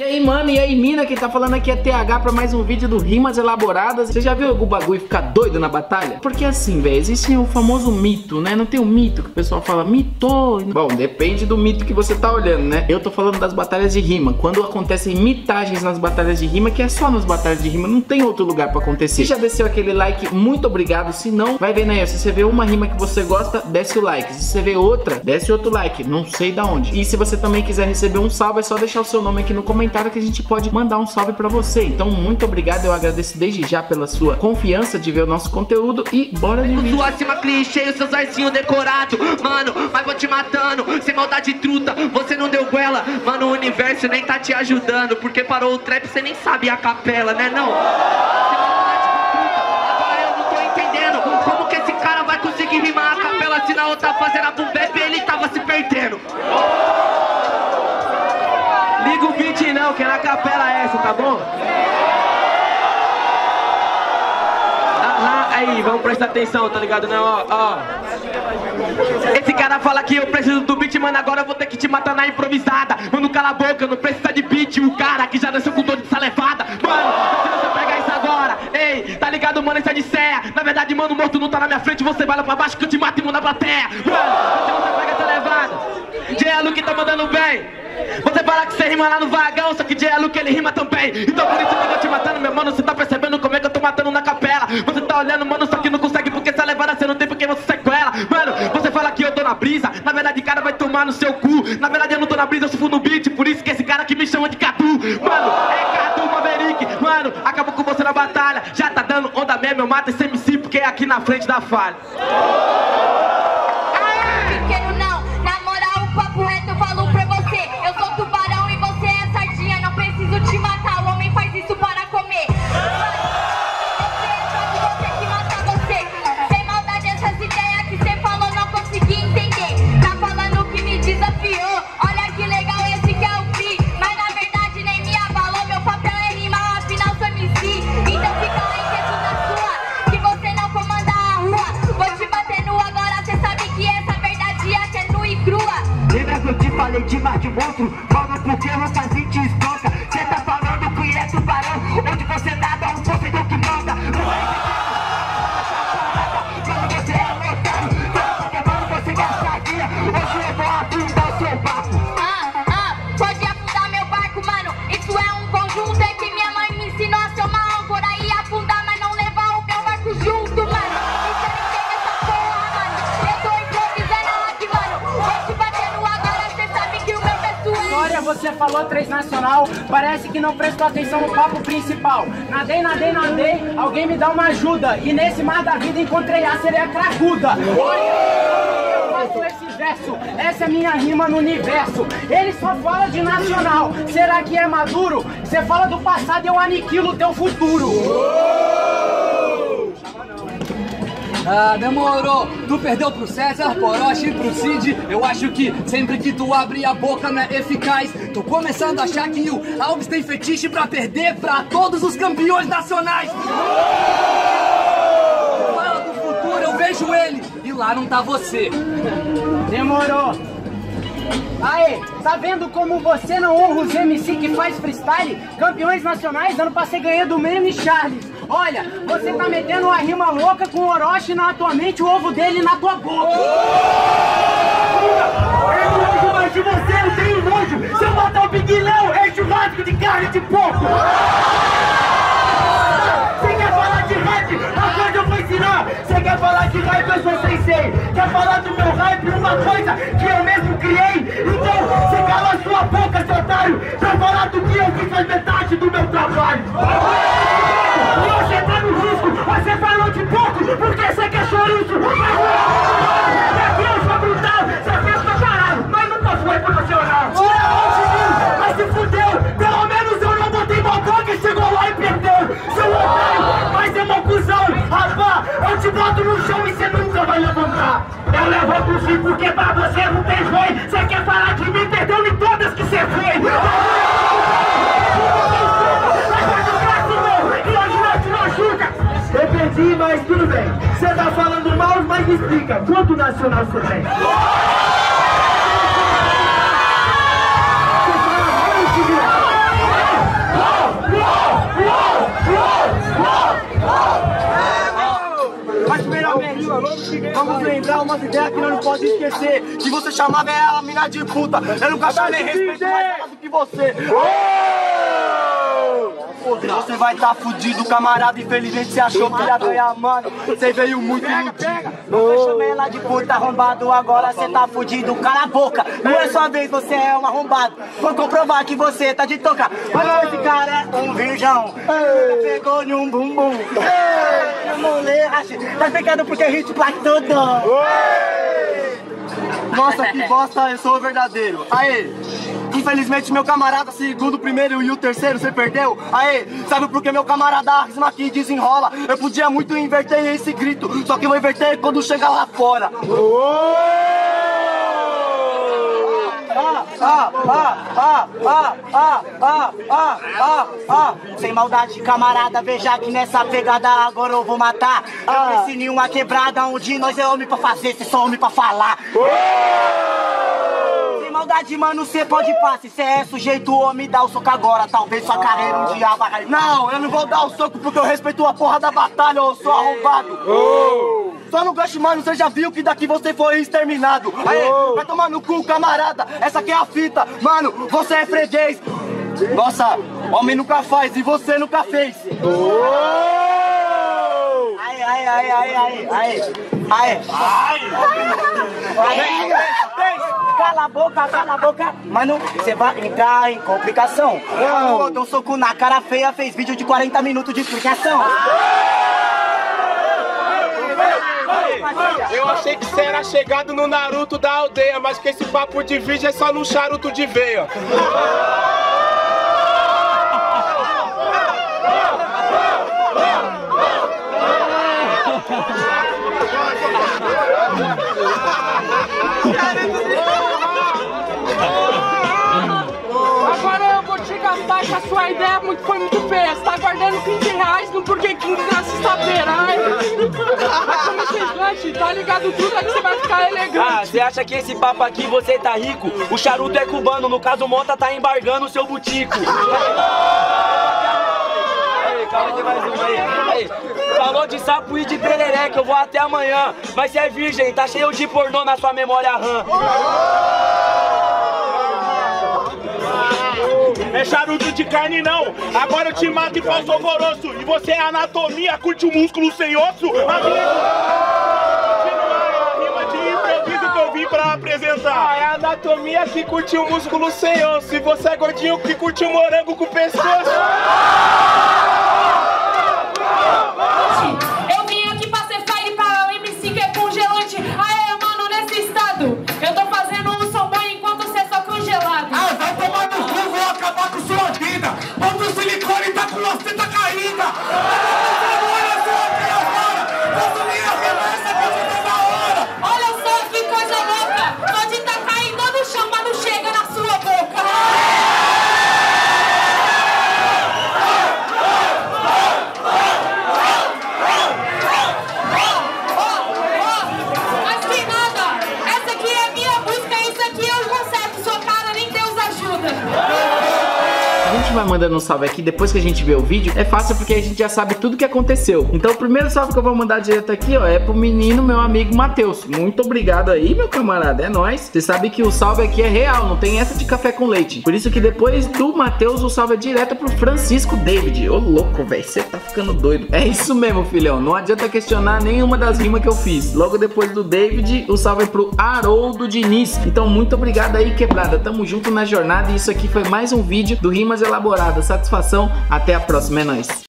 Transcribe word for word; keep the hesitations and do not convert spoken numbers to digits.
E aí, mano, e aí, mina, quem tá falando aqui é T H pra mais um vídeo do Rimas Elaboradas. Você já viu o bagulho ficar doido na batalha? Porque assim, velho, existe o famoso mito, né? Não tem um mito que o pessoal fala mito. Bom, depende do mito que você tá olhando, né? Eu tô falando das batalhas de rima. Quando acontecem mitagens nas batalhas de rima, que é só nas batalhas de rima, não tem outro lugar pra acontecer. Se já desceu aquele like, muito obrigado. Se não, vai vendo aí, se você vê uma rima que você gosta, desce o like. Se você vê outra, desce outro like. Não sei da onde. E se você também quiser receber um salve, é só deixar o seu nome aqui no comentário que a gente pode mandar um salve pra você. Então, muito obrigado. Eu agradeço desde já pela sua confiança de ver o nosso conteúdo. E bora de vídeo. Sua cima clichê, os seus arcinhos decorados. Mano, mas vou te matando, sem maldade truta. Você não deu goela, mano, o universo nem tá te ajudando. Porque parou o trap, você nem sabe a capela, né não? Agora eu não tô entendendo como que esse cara vai conseguir rimar a capela se na outra fazendo a boom bap ele tava se perdendo. Liga o beat não, que na capela é essa, tá bom? Aham, aí, vamos prestar atenção, tá ligado não? Ó, ó. Esse cara fala que eu preciso do beat, mano, agora eu vou ter que te matar na improvisada. Mano, cala a boca, não precisa de beat, o cara que já dançou com todo de salevada. Mano, se você pegar isso agora, ei, tá ligado, mano, isso é de séria. Na verdade, mano, o morto não tá na minha frente, você vai lá pra baixo que eu te mato e mando na plateia. Mano, se você pega essa levada, J L que tá mandando bem. Você fala que você rima lá no vagão, só que J L que ele rima também. Então por isso que eu tô te matando, meu mano, você tá percebendo como é que eu tô matando na capela. Você tá olhando, mano, só que não consegue porque essa levada você não tem porque você sequela. Mano, você fala que eu tô na brisa, na verdade o cara vai tomar no seu cu. Na verdade eu não tô na brisa, eu sou no beat, por isso que esse cara aqui me chama de Cadu. Mano, é Cadu Maverick, mano, acabou com você na batalha. Já tá dando onda mesmo, eu mato esse M C porque é aqui na frente da falha. Pequeno não, na moral o papo reto eu falo pra você. Eu sou tubarão e você é sardinha, não preciso te matar, o homem faz isso para comer. Você é só você que mata você. Sem maldade essas ideias que você falou não consegui entender. Tá falando que me desafiou, olha que legal esse que é o free. Mas na verdade nem me abalou, meu papel é rimar, afinal sou M C. Então fica aí quieto na sua, que você não comanda a rua. Vou te bater nu agora, cê sabe que essa verdade é nua e crua. Lembra que eu te falei de mar de monstro? Fala porque eu nunca vi te espanca. Cê tá falando que é tubarão, onde você nada, um torcedor que manda. Não é quando você é otário, quando você quer sardinha, hoje eu vou afundar o seu barco. Ah, ah, pode afundar meu barco, mano. Isso é um conjunto, é que minha mãe me ensinou a ser uma âncora e afundar, mas não levar o meu barco junto, mano. Isso eu entendo essa porra, mano. Eu tô improvisando aqui, mano. Vou te batendo agora, cê sabe que o meu peço é. Glória, você falou três nacional, parece que não prestou atenção no papo principal. Nadei, nadei, nadei, alguém me dá uma ajuda. E nesse mar da vida encontrei a sereia cracuda. Eu faço esse verso, essa é minha rima no universo. Ele só fala de nacional, será que é maduro? Você fala do passado e eu aniquilo o teu futuro. Ah, demorou, tu perdeu pro César, pro Orochi e pro Cid. Eu acho que sempre que tu abre a boca não é eficaz. Tô começando a achar que o Alves tem fetiche pra perder pra todos os campeões nacionais. Fala do futuro, eu vejo ele e lá não tá você. Demorou. Aê, tá vendo como você não honra os M C que faz freestyle? Campeões nacionais, ano passado ganhei do Meme Charles. Olha, você tá metendo uma rima louca com o Orochi na tua mente, o ovo dele na tua boca. É nojo, mas de você eu tenho nojo. Se eu matar o Big Léo, é churrasco de carne de porco. Você quer falar de rap? Uma coisa eu vou ensinar. Você quer falar de rap? Eu sou sensei. Quer falar do meu rap? Uma coisa que eu mesmo criei. Então, você cala a sua boca, seu otário. Pra falar do que eu fiz faz metade do meu trabalho. Você tá no risco. Você falou de pouco porque você quer chouriço. Aqui eu sou brutal. Você fez pra caralho, mas nunca foi profissional. Tira a mão de mim, mas se fudeu. Pelo menos eu não botei mal boca e chegou lá e perdeu. Seu otário, mas é mó cuzão. Rapá, eu te boto no chão e você nunca vai levantar. Eu levanto sim porque pra você não tem joio. Você quer falar de mim, perdeu em todas que você foi. Eu perdi, mas tudo bem. Você tá falando mal, mas me explica. Quanto nacional você tem? Você fala muito de Vamos lembrar umas ideias que nós não pode esquecer. Que você chamava ela mina de puta. Eu nunca chamei respeito mais ela do que você. Você vai tá fudido, camarada. Infelizmente você achou que ia ganhar, mano. Você veio muito iludido. Você chamei ela de puta arrombado. Agora você tá fudido, cala a boca. Não é sua vez, você é um arrombado. Vou comprovar que você tá de toca. Olha, esse cara é um virgão. Pegou em um bumbum. Tá pegando porque a gente placa tudo. Nossa, que bosta, eu sou o verdadeiro. Aê! Infelizmente meu camarada, segundo, o primeiro e o terceiro você perdeu. Aê, sabe por que meu camarada Arisma aqui desenrola? Eu podia muito inverter esse grito, só que eu vou inverter quando chegar lá fora. Ah, ah, ah, ah, ah, ah, ah, ah, ah, ah. Sem maldade, camarada, veja que nessa pegada agora eu vou matar. Eu pensei em uma quebrada onde nós é homem pra fazer, cê só homem pra falar. Maldade, mano, cê pode passar. Se cê é sujeito, homem, dá o soco agora. Talvez sua carreira um dia vai. Não, eu não vou dar o soco porque eu respeito a porra da batalha, eu sou arrombado. Oh. Só no gancho, mano, cê já viu que daqui você foi exterminado. Aê, oh. Vai tomar no cu, camarada. Essa aqui é a fita, mano, você é freguês. Nossa, homem nunca faz e você nunca fez. Oh. Aê, aê, aê, aê, aê, aê. Aê. Aê. Cala a boca, cala a boca. Mano, você vai entrar em complicação. Eu dou um soco na cara feia, fez vídeo de quarenta minutos de explicação. Eu achei que você era chegado no Naruto da aldeia, mas que esse papo de vídeo é só no charuto de veia. Agora eu vou te gastar que a sua ideia muito, foi muito feia. Você tá guardando quinze reais no Burger King na sexta-feira. Vai comer seus lanches, tá ligado tudo, aí você vai ficar elegante. Ah, você acha que esse papo aqui você tá rico? O charuto é cubano, no caso o Mota tá embargando o seu butico. Aí, calma, tem mais um aí. Aí. Falou de sapo e de tereré que eu vou até amanhã. Mas você é virgem, tá cheio de pornô na sua memória RAM. É charuto de carne não, agora eu te mato e faço alvoroço. E você é anatomia, curte o músculo sem osso? Amigo, a rima de improviso que eu vim pra apresentar. Ah, é a anatomia que curte o músculo sem osso. E você é gordinho que curte o morango com o pescoço. Eu vim aqui pra ser fire para o M C que é congelante. Aê, mano, nesse estado eu tô fazendo um som bom enquanto você é só congelado. Ah, vai tomar no cu, vou acabar com sua vida. Quando o silicone tá com você, tá caída. Olha só que coisa louca. Pode tá caindo no chão, mas não chega na sua boca. Mas que nada. Essa aqui é minha música, isso aqui eu conserto. Sua cara, nem Deus ajuda. A gente vai mandando um salve aqui depois que a gente vê o vídeo. É fácil porque a gente já sabe tudo que aconteceu. Então o primeiro salve que eu vou mandar direto aqui, ó, é pro menino, meu amigo Matheus. Muito obrigado aí, meu camarada, é nóis. Você sabe que o salve aqui é real, não tem essa de café com leite. Por isso que depois do Matheus, o salve é direto pro Francisco David. Ô louco, velho, você tá ficando doido. É isso mesmo, filhão, não adianta questionar nenhuma das rimas que eu fiz. Logo depois do David, o salve é pro Haroldo Diniz. Então muito obrigado aí, quebrada, tamo junto na jornada. E isso aqui foi mais um vídeo do Rimas Elaboradas. Satisfação, até a próxima, é nóis.